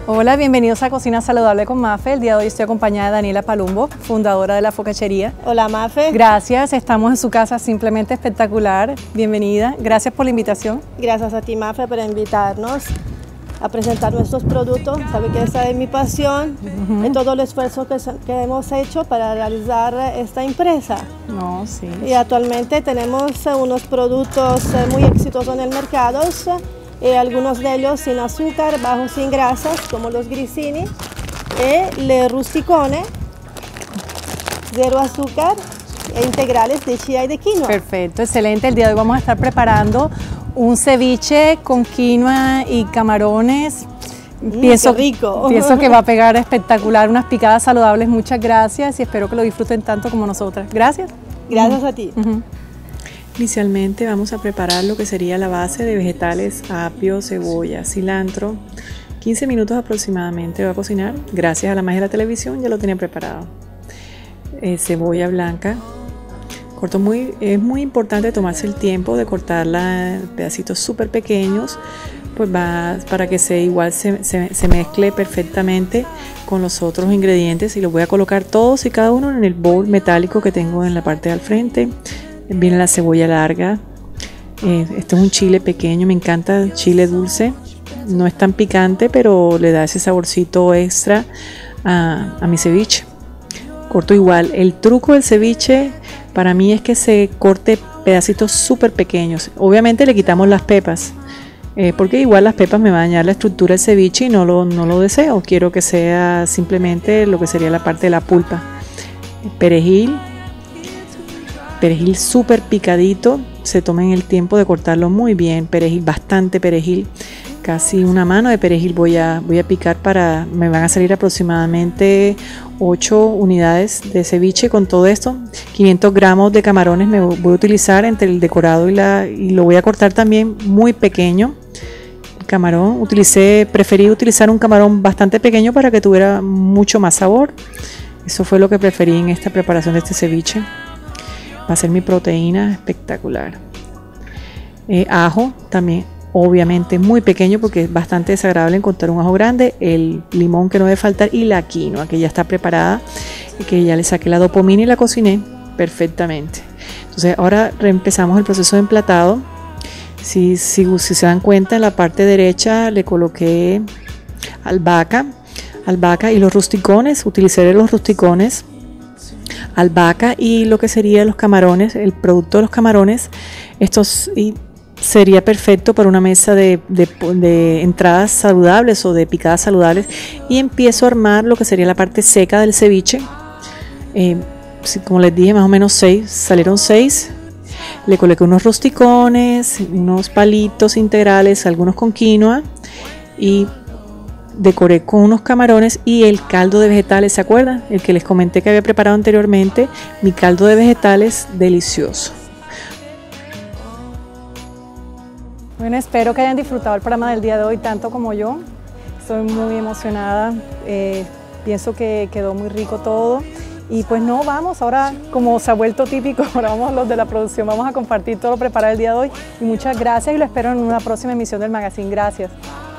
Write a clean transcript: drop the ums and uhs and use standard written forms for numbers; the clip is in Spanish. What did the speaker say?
Hola, bienvenidos a Cocina Saludable con Mafe. El día de hoy estoy acompañada de Daniela Palumbo, fundadora de La Focachería. Hola, Mafe. Gracias, estamos en su casa, simplemente espectacular. Bienvenida, gracias por la invitación. Gracias a ti, Mafe, por invitarnos a presentar nuestros productos. Sabe que esa es mi pasión, y todo el esfuerzo que hemos hecho para realizar esta empresa. No, sí. Y actualmente tenemos unos productos muy exitosos en el mercado, algunos de ellos sin azúcar, bajos sin grasas, como los grissini y le rusticone, cero azúcar e integrales de chía y de quinoa. Perfecto, excelente. El día de hoy vamos a estar preparando un ceviche con quinoa y camarones. Qué rico. Pienso que va a pegar espectacular, unas picadas saludables. Muchas gracias y espero que lo disfruten tanto como nosotras. Gracias. Gracias a ti. Inicialmente vamos a preparar lo que sería la base de vegetales, apio, cebolla, cilantro. 15 minutos aproximadamente va a cocinar. Gracias a la magia de la televisión ya lo tenía preparado. Cebolla blanca. Es muy importante tomarse el tiempo de cortarla en pedacitos súper pequeños, pues para que se mezcle perfectamente con los otros ingredientes, y los voy a colocar todos y cada uno en el bowl metálico que tengo en la parte del frente. Viene la cebolla larga. Este es un chile pequeño, me encanta el chile dulce, no es tan picante, pero le da ese saborcito extra a mi ceviche. Corto igual. El truco del ceviche para mí es que se corte pedacitos súper pequeños. Obviamente le quitamos las pepas, porque igual las pepas me van a dañar la estructura del ceviche y no lo deseo. Quiero que sea simplemente lo que sería la parte de la pulpa. Perejil súper picadito, se tomen el tiempo de cortarlo muy bien. Perejil, bastante perejil, casi una mano de perejil voy a picar. Me van a salir aproximadamente 8 unidades de ceviche con todo esto. 500 gramos de camarones me voy a utilizar entre el decorado y lo voy a cortar también muy pequeño. El camarón, preferí utilizar un camarón bastante pequeño para que tuviera mucho más sabor. Eso fue lo que preferí en esta preparación de este ceviche. Va a ser mi proteína espectacular. Ajo también, obviamente muy pequeño, porque es bastante desagradable encontrar un ajo grande. El limón que no debe faltar, y la quinoa que ya está preparada, y que ya le saqué la dopamina y la cociné perfectamente. Entonces ahora empezamos el proceso de emplatado. Si se dan cuenta, en la parte derecha le coloqué albahaca y los rusticones. Utilicé los rusticones, albahaca y lo que serían los camarones, el producto de los camarones. Sería perfecto para una mesa de entradas saludables o de picadas saludables. Y empiezo a armar lo que sería la parte seca del ceviche. Como les dije, más o menos 6, salieron 6. Le coloqué unos rusticones, unos palitos integrales, algunos con quinoa, y decoré con unos camarones y el caldo de vegetales. ¿Se acuerdan? El que les comenté que había preparado anteriormente, mi caldo de vegetales delicioso. Bueno, espero que hayan disfrutado el programa del día de hoy tanto como yo. Estoy muy emocionada, pienso que quedó muy rico todo. Y pues vamos, ahora como se ha vuelto típico, ahora vamos los de la producción, vamos a compartir todo lo preparado el día de hoy. Y muchas gracias y lo espero en una próxima emisión del magazine. Gracias.